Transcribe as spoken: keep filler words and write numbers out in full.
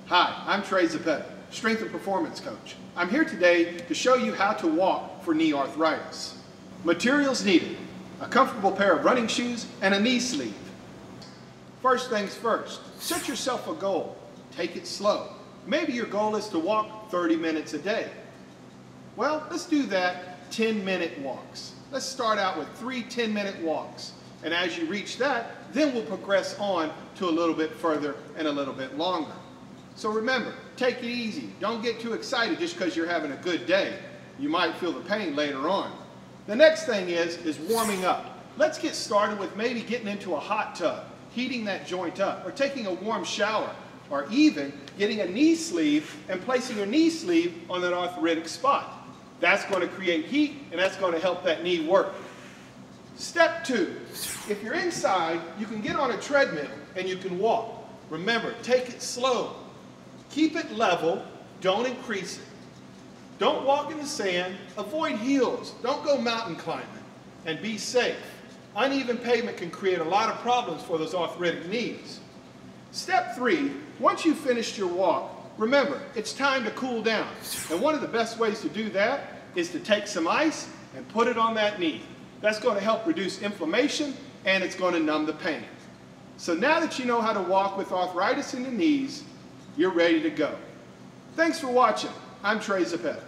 Hi, I'm Trey Zepeda, Strength and Performance Coach. I'm here today to show you how to walk for knee arthritis. Materials needed: a comfortable pair of running shoes and a knee sleeve. First things first, set yourself a goal. Take it slow. Maybe your goal is to walk thirty minutes a day. Well, let's do that ten minute walks. Let's start out with three ten minute walks. And as you reach that, then we'll progress on to a little bit further and a little bit longer. So remember, take it easy. Don't get too excited just because you're having a good day. You might feel the pain later on. The next thing is, is warming up. Let's get started with maybe getting into a hot tub, heating that joint up, or taking a warm shower, or even getting a knee sleeve and placing your knee sleeve on an arthritic spot. That's going to create heat and that's going to help that knee work. Step two, if you're inside, you can get on a treadmill and you can walk. Remember, take it slow. Keep it level, don't increase it. Don't walk in the sand, avoid hills, don't go mountain climbing, and be safe. Uneven pavement can create a lot of problems for those arthritic knees. Step three, once you've finished your walk, remember, it's time to cool down. And one of the best ways to do that is to take some ice and put it on that knee. That's going to help reduce inflammation and it's going to numb the pain. So now that you know how to walk with arthritis in the knees, you're ready to go. Thanks for watching. I'm Trey Zepeda.